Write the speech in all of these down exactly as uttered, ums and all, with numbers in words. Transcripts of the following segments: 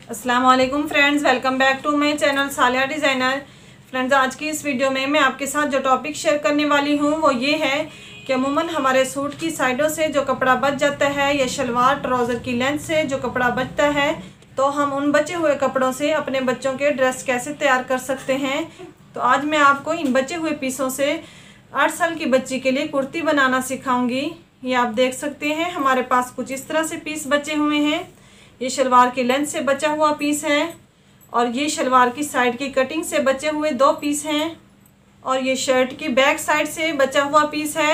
अस्सलाम वालेकुम friends, welcome back to my channel Saliya designer. Friends, आज की इस वीडियो में मैं आपके साथ जो टॉपिक शेयर करने वाली हूँ वो ये है कि अमूमन हमारे सूट की साइडों से जो कपड़ा बच जाता है या शलवार ट्राउज़र की लेंथ से जो कपड़ा बचता है, तो हम उन बचे हुए कपड़ों से अपने बच्चों के ड्रेस कैसे तैयार कर सकते हैं। तो आज मैं आपको इन बचे हुए पीसों से आठ साल की बच्ची के लिए कुर्ती बनाना सिखाऊंगी। ये आप देख सकते हैं, हमारे पास कुछ इस तरह से पीस बचे हुए हैं। ये शलवार की लेंथ से बचा हुआ पीस है और ये शलवार की साइड की कटिंग से बचे हुए दो पीस हैं और ये शर्ट की बैक साइड से बचा हुआ पीस है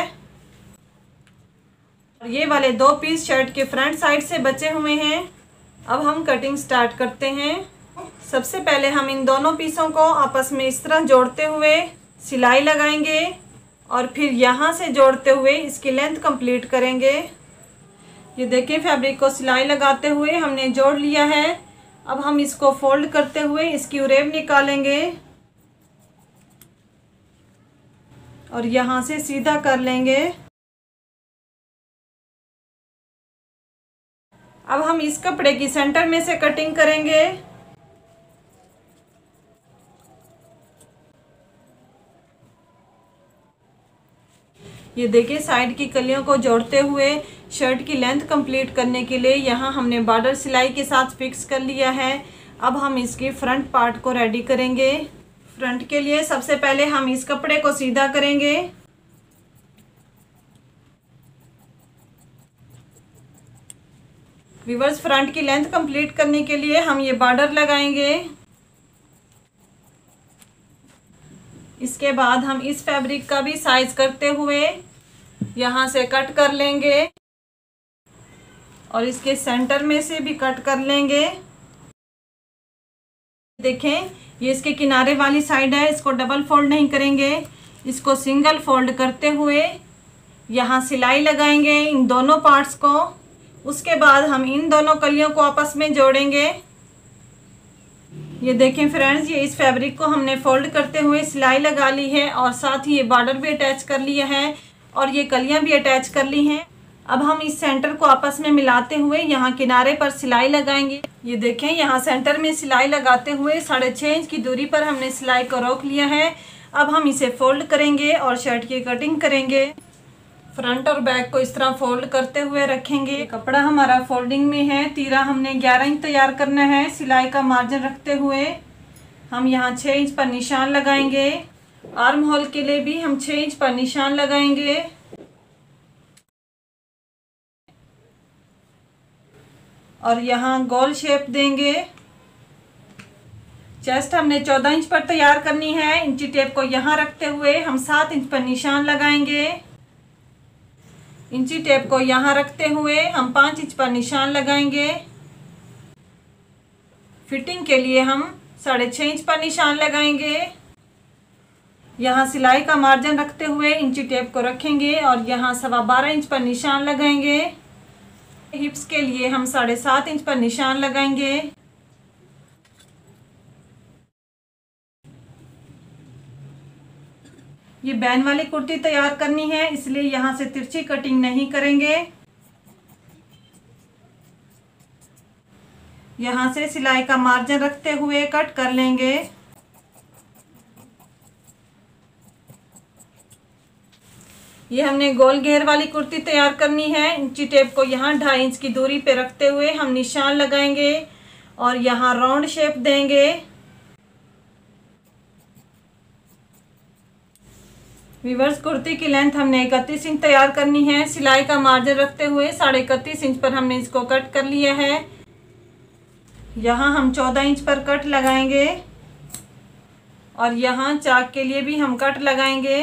और ये वाले दो पीस शर्ट के फ्रंट साइड से बचे हुए हैं। अब हम कटिंग स्टार्ट करते हैं। सबसे पहले हम इन दोनों पीसों को आपस में इस तरह जोड़ते हुए सिलाई लगाएंगे और फिर यहाँ से जोड़ते हुए इसकी लेंथ कंप्लीट करेंगे। ये देखिए, फैब्रिक को सिलाई लगाते हुए हमने जोड़ लिया है। अब हम इसको फोल्ड करते हुए इसकी उरेब निकालेंगे और यहाँ से सीधा कर लेंगे। अब हम इस कपड़े की सेंटर में से कटिंग करेंगे। ये देखिए, साइड की कलियों को जोड़ते हुए शर्ट की लेंथ कंप्लीट करने के लिए यहाँ हमने बॉर्डर सिलाई के साथ फिक्स कर लिया है। अब हम इसके फ्रंट पार्ट को रेडी करेंगे। फ्रंट के लिए सबसे पहले हम इस कपड़े को सीधा करेंगे। व्यूअर्स, फ्रंट की लेंथ कंप्लीट करने के लिए हम ये बॉर्डर लगाएंगे। इसके बाद हम इस फैब्रिक का भी साइज करते हुए यहाँ से कट कर लेंगे और इसके सेंटर में से भी कट कर लेंगे। देखें, ये इसके किनारे वाली साइड है, इसको डबल फोल्ड नहीं करेंगे, इसको सिंगल फोल्ड करते हुए यहाँ सिलाई लगाएंगे इन दोनों पार्ट्स को। उसके बाद हम इन दोनों कलियों को आपस में जोड़ेंगे। ये देखें फ्रेंड्स, ये इस फैब्रिक को हमने फोल्ड करते हुए सिलाई लगा ली है और साथ ही ये बॉर्डर भी अटैच कर लिया है और ये कलियां भी अटैच कर ली हैं। अब हम इस सेंटर को आपस में मिलाते हुए यहाँ किनारे पर सिलाई लगाएंगे। ये देखें, यहाँ सेंटर में सिलाई लगाते हुए साढ़े छः इंच की दूरी पर हमने सिलाई को रोक लिया है। अब हम इसे फोल्ड करेंगे और शर्ट की कटिंग करेंगे। फ्रंट और बैक को इस तरह फोल्ड करते हुए रखेंगे। कपड़ा हमारा फोल्डिंग में है। तीरा हमने ग्यारह इंच तैयार करना है। सिलाई का मार्जिन रखते हुए हम यहाँ छः इंच पर निशान लगाएंगे। आर्म होल के लिए भी हम छः इंच पर निशान लगाएंगे और यहाँ गोल शेप देंगे। चेस्ट हमने चौदह इंच पर तैयार करनी है। इंची टेप को यहाँ रखते हुए हम सात इंच पर निशान लगाएंगे। इंची टेप को यहाँ रखते हुए हम पाँच इंच पर निशान लगाएंगे। फिटिंग के लिए हम साढ़े छः इंच पर निशान लगाएंगे। यहाँ सिलाई का मार्जिन रखते हुए इंची टेप को रखेंगे और यहाँ सवा बारह इंच पर निशान लगाएंगे। हिप्स के लिए हम साढ़े सात इंच पर निशान लगाएंगे। ये बैन वाली कुर्ती तैयार करनी है, इसलिए यहाँ से तिरछी कटिंग नहीं करेंगे। यहाँ से सिलाई का मार्जिन रखते हुए कट कर लेंगे। ये हमने गोल घेर वाली कुर्ती तैयार करनी है। इंची टेप को यहाँ ढाई इंच की दूरी पे रखते हुए हम निशान लगाएंगे और यहाँ राउंड शेप देंगे। व्यूअर्स, कुर्ती की लेंथ हमने इकतीस इंच तैयार करनी है। सिलाई का मार्जिन रखते हुए साढ़े इकतीस इंच पर हमने इसको कट कर लिया है। यहाँ हम चौदह इंच पर कट लगाएंगे और यहाँ चाक के लिए भी हम कट लगाएंगे।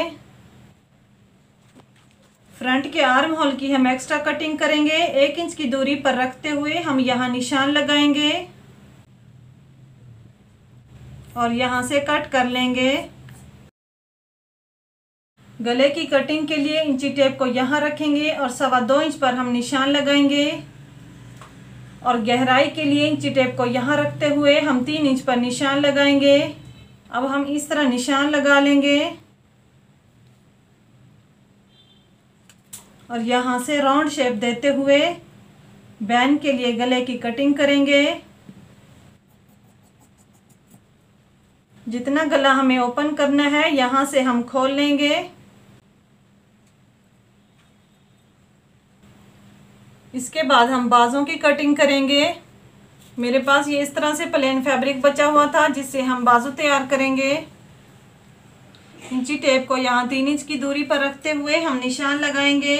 फ्रंट के आर्म होल की हम एक्स्ट्रा कटिंग करेंगे। एक इंच की दूरी पर रखते हुए हम यहाँ निशान लगाएंगे और यहाँ से कट कर लेंगे। गले की कटिंग के लिए इंची टेप को यहाँ रखेंगे और सवा दो इंच पर हम निशान लगाएंगे और गहराई के लिए इंची टेप को यहाँ रखते हुए हम तीन इंच पर निशान लगाएंगे। अब हम इस तरह निशान लगा लेंगे और यहाँ से राउंड शेप देते हुए बैन के लिए गले की कटिंग करेंगे। जितना गला हमें ओपन करना है यहाँ से हम खोल लेंगे। इसके बाद हम बाजों की कटिंग करेंगे। मेरे पास ये इस तरह से प्लेन फैब्रिक बचा हुआ था जिससे हम बाजू तैयार करेंगे। इंची टेप को यहाँ तीन इंच की दूरी पर रखते हुए हम निशान लगाएंगे।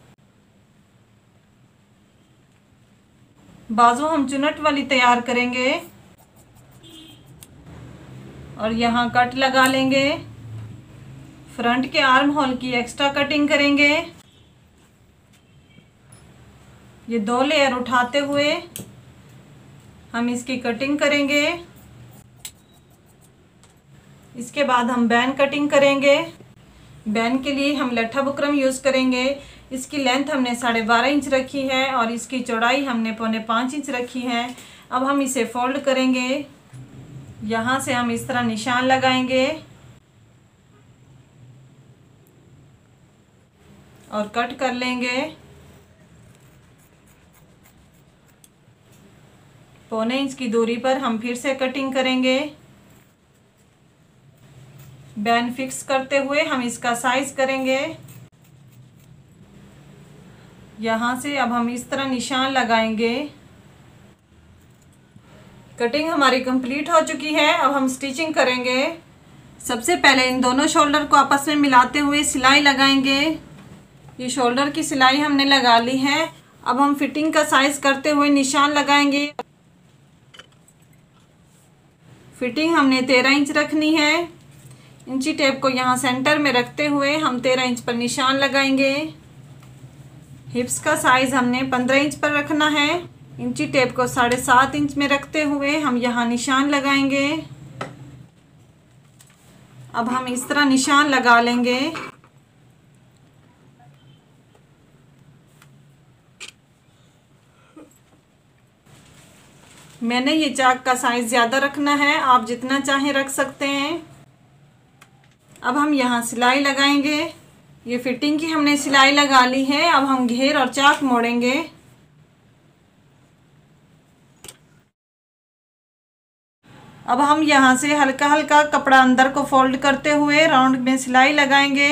बाजू हम चुनट वाली तैयार करेंगे और यहाँ कट लगा लेंगे। फ्रंट के आर्म होल की एक्स्ट्रा कटिंग करेंगे। ये दो लेयर उठाते हुए हम इसकी कटिंग करेंगे। इसके बाद हम बैन कटिंग करेंगे। बैन के लिए हम लट्ठा बुकरम यूज़ करेंगे। इसकी लेंथ हमने साढ़े बारह इंच रखी है और इसकी चौड़ाई हमने पौने पाँच इंच रखी है। अब हम इसे फोल्ड करेंगे। यहाँ से हम इस तरह निशान लगाएंगे और कट कर लेंगे। पौने इंच की दूरी पर हम फिर से कटिंग करेंगे। बैन फिक्स करते हुए हम इसका साइज करेंगे। यहाँ से अब हम इस तरह निशान लगाएंगे। कटिंग हमारी कंप्लीट हो चुकी है। अब हम स्टिचिंग करेंगे। सबसे पहले इन दोनों शोल्डर को आपस में मिलाते हुए सिलाई लगाएंगे। ये शोल्डर की सिलाई हमने लगा ली है। अब हम फिटिंग का साइज करते हुए निशान लगाएंगे। फिटिंग हमने तेरह इंच रखनी है। इंची टेप को यहाँ सेंटर में रखते हुए हम तेरह इंच पर निशान लगाएंगे। हिप्स का साइज हमने पंद्रह इंच पर रखना है। इंची टेप को साढ़े सात इंच में रखते हुए हम यहाँ निशान लगाएंगे। अब हम इस तरह निशान लगा लेंगे। मैंने ये चाक का साइज ज़्यादा रखना है, आप जितना चाहें रख सकते हैं। अब हम यहाँ सिलाई लगाएंगे। ये फिटिंग की हमने सिलाई लगा ली है। अब हम घेर और चाक मोड़ेंगे। अब हम यहाँ से हल्का हल्का कपड़ा अंदर को फोल्ड करते हुए राउंड में सिलाई लगाएंगे।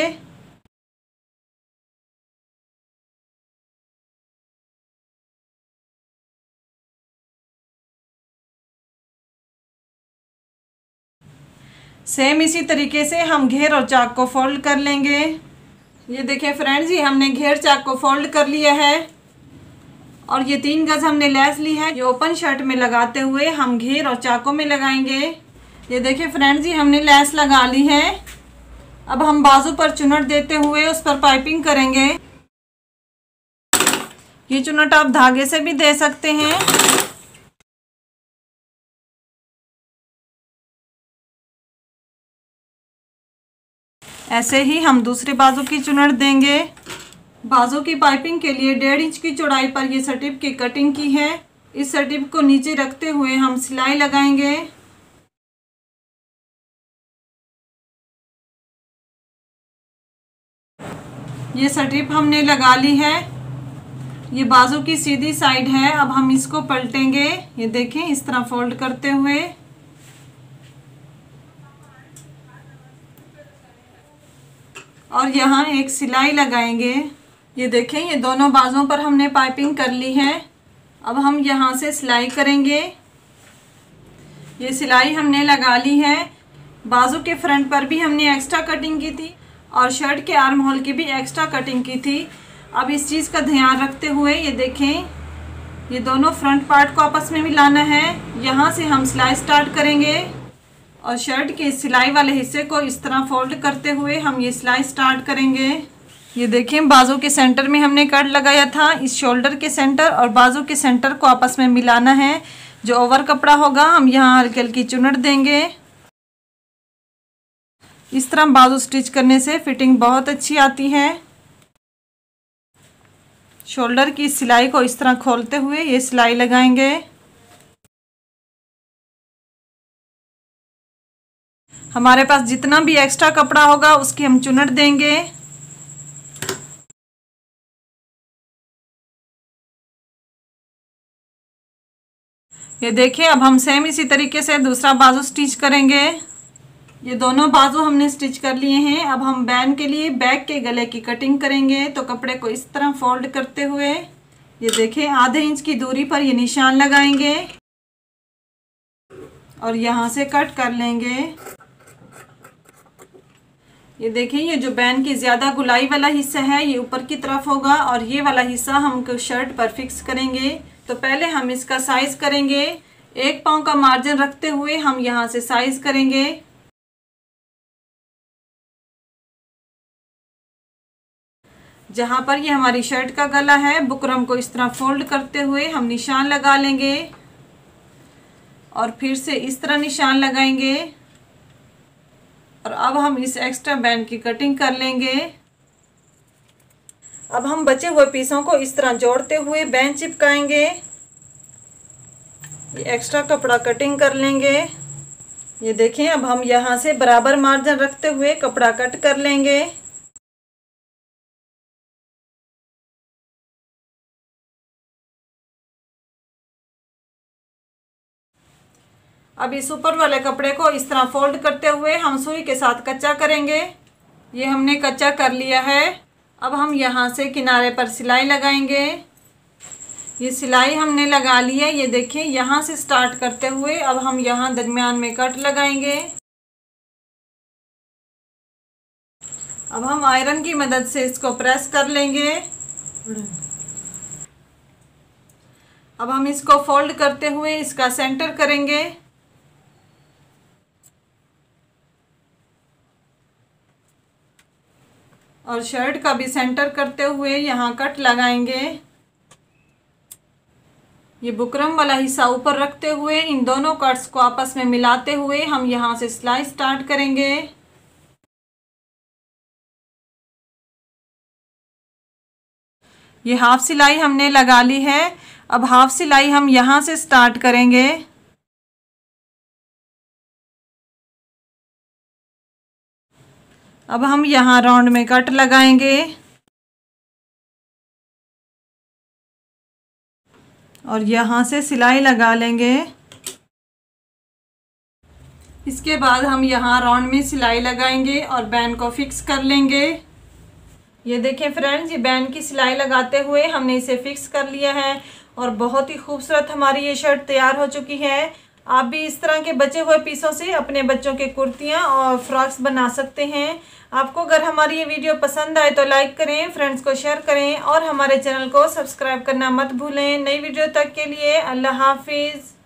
सेम इसी तरीके से हम घेर और चाक को फोल्ड कर लेंगे। ये देखिए फ्रेंड्स, ये हमने घेर चाक को फोल्ड कर लिया है और ये तीन गज हमने लेस ली है। ये ओपन शर्ट में लगाते हुए हम घेर और चाकों में लगाएंगे। ये देखिए फ्रेंड्स, ये हमने लेस लगा ली है। अब हम बाजू पर चुनट देते हुए उस पर पाइपिंग करेंगे। ये चुनट आप धागे से भी दे सकते हैं। ऐसे ही हम दूसरे बाजू की चुनट देंगे। बाजू की पाइपिंग के लिए डेढ़ इंच की चौड़ाई पर ये स्ट्रिप की कटिंग की है। इस स्ट्रिप को नीचे रखते हुए हम सिलाई लगाएंगे। ये स्ट्रिप हमने लगा ली है। ये बाजू की सीधी साइड है। अब हम इसको पलटेंगे। ये देखें, इस तरह फोल्ड करते हुए और यहाँ एक सिलाई लगाएंगे। ये देखें, ये दोनों बाजुओं पर हमने पाइपिंग कर ली है। अब हम यहाँ से सिलाई करेंगे। ये सिलाई हमने लगा ली है। बाजू के फ्रंट पर भी हमने एक्स्ट्रा कटिंग की थी और शर्ट के आर्म होल की भी एक्स्ट्रा कटिंग की थी। अब इस चीज़ का ध्यान रखते हुए ये देखें, ये दोनों फ्रंट पार्ट को आपस में मिलाना है। यहाँ से हम सिलाई स्टार्ट करेंगे और शर्ट के सिलाई वाले हिस्से को इस तरह फोल्ड करते हुए हम ये सिलाई स्टार्ट करेंगे। ये देखें, बाजू के सेंटर में हमने कट लगाया था। इस शोल्डर के सेंटर और बाजू के सेंटर को आपस में मिलाना है। जो ओवर कपड़ा होगा हम यहाँ हल्की हल्की चुनट देंगे। इस तरह बाजू स्टिच करने से फिटिंग बहुत अच्छी आती है। शोल्डर की सिलाई को इस तरह खोलते हुए ये सिलाई लगाएंगे। हमारे पास जितना भी एक्स्ट्रा कपड़ा होगा उसकी हम चुनट देंगे। ये देखिए, अब हम सेम इसी तरीके से दूसरा बाजू स्टिच करेंगे। ये दोनों बाजू हमने स्टिच कर लिए हैं। अब हम बैन के लिए बैक के गले की कटिंग करेंगे। तो कपड़े को इस तरह फोल्ड करते हुए ये देखें आधे इंच की दूरी पर ये निशान लगाएंगे और यहाँ से कट कर लेंगे। ये देखें ये जो बैन की ज़्यादा गुलाई वाला हिस्सा है ये ऊपर की तरफ होगा और ये वाला हिस्सा हम शर्ट पर फिक्स करेंगे। तो पहले हम इसका साइज करेंगे। एक पाँव का मार्जिन रखते हुए हम यहाँ से साइज करेंगे। जहाँ पर ये हमारी शर्ट का गला है बुकरम को इस तरह फोल्ड करते हुए हम निशान लगा लेंगे और फिर से इस तरह निशान लगाएंगे और अब हम इस एक्स्ट्रा बैंड की कटिंग कर लेंगे। अब हम बचे हुए पीसों को इस तरह जोड़ते हुए बैंड चिपकाएंगे। ये एक्स्ट्रा कपड़ा कटिंग कर लेंगे। ये देखें अब हम यहाँ से बराबर मार्जिन रखते हुए कपड़ा कट कर लेंगे। अब इस ऊपर वाले कपड़े को इस तरह फोल्ड करते हुए हम सुई के साथ कच्चा करेंगे। ये हमने कच्चा कर लिया है। अब हम यहाँ से किनारे पर सिलाई लगाएंगे। ये सिलाई हमने लगा ली है। ये देखिए यहाँ से स्टार्ट करते हुए अब हम यहाँ दरमियान में कट लगाएंगे। अब हम आयरन की मदद से इसको प्रेस कर लेंगे। अब हम इसको फोल्ड करते हुए इसका सेंटर करेंगे और शर्ट का भी सेंटर करते हुए यहाँ कट लगाएंगे। ये बुकरम वाला हिस्सा ऊपर रखते हुए इन दोनों कट्स को आपस में मिलाते हुए हम यहाँ से सिलाई स्टार्ट करेंगे। ये हाफ सिलाई हमने लगा ली है। अब हाफ सिलाई हम यहाँ से स्टार्ट करेंगे। अब हम यहाँ राउंड में कट लगाएंगे और यहाँ से सिलाई लगा लेंगे। इसके बाद हम यहाँ राउंड में सिलाई लगाएंगे और बैंड को फिक्स कर लेंगे। ये देखें फ्रेंड्स ये बैंड की सिलाई लगाते हुए हमने इसे फिक्स कर लिया है और बहुत ही खूबसूरत हमारी ये शर्ट तैयार हो चुकी है। आप भी इस तरह के बचे हुए पीसों से अपने बच्चों के कुर्तियाँ और फ्रॉक्स बना सकते हैं। आपको अगर हमारी ये वीडियो पसंद आए तो लाइक करें, फ्रेंड्स को शेयर करें और हमारे चैनल को सब्सक्राइब करना मत भूलें। नई वीडियो तक के लिए अल्लाह हाफिज़।